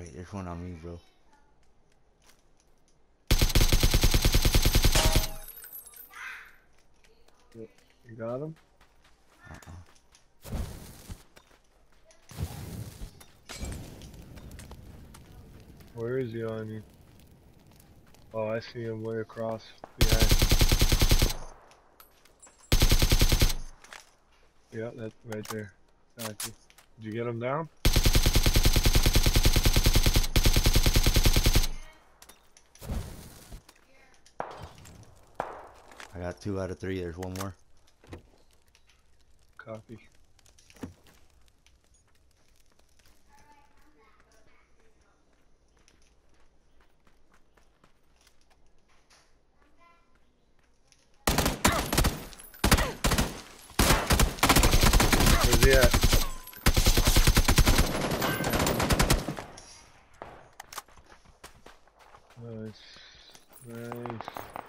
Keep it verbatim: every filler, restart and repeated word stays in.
Wait, there's one on me, bro. You got him? Uh-uh. Where is he on you? Oh, I see him way across behind. Yeah, that's right there. Got you. Did you get him down? I got two out of three. There's one more. Copy. Where's he at? Nice. Nice.